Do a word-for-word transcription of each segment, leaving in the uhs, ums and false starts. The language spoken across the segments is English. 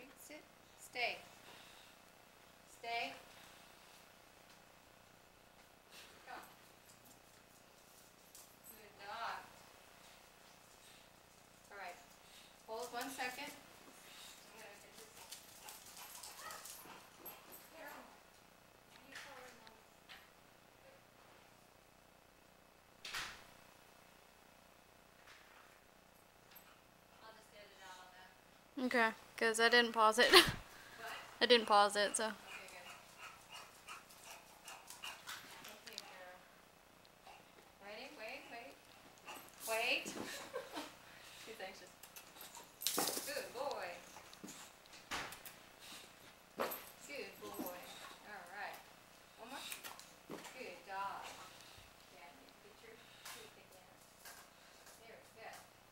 Ready? Sit. Stay. Stay. Go. Good dog. Alright. Hold one second. I'm gonna get this. Pharaoh. You forward, Mom. I'll just edit out all that. Okay, because I didn't pause it. What? I didn't pause it, so. Okay, good. Okay, Pharaoh. Ready? Wait, wait. Wait. She's anxious. Good boy. Good boy. Alright. One more. Good dog. Yeah, get your teeth again. There we go.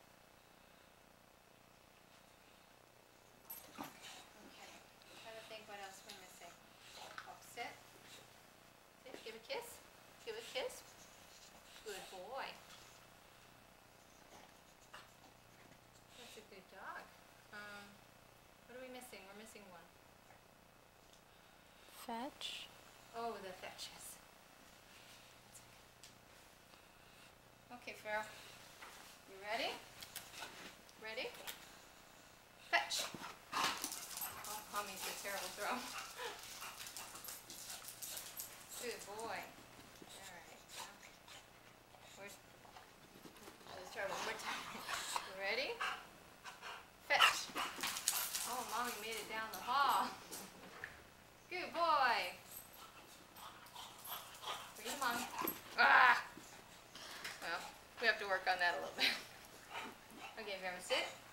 Okay. Trying to think what else we're missing. Oh, sit. Sit. Give a kiss. Give a kiss. Good boy. That's a good dog. Um, what are we missing? We're missing one. Fetch. Oh, the fetches. Okay, Pharaoh. You ready? Ready? Fetch. Oh, Mommy's a terrible throw. Good boy. Alright. Where's... Let's try one more time. You ready? Fetch. Oh, Mommy made it down the hall. Good boy. Bring him on. Ah! Well, we have to work on that a little bit. Okay, Pharaoh, sit.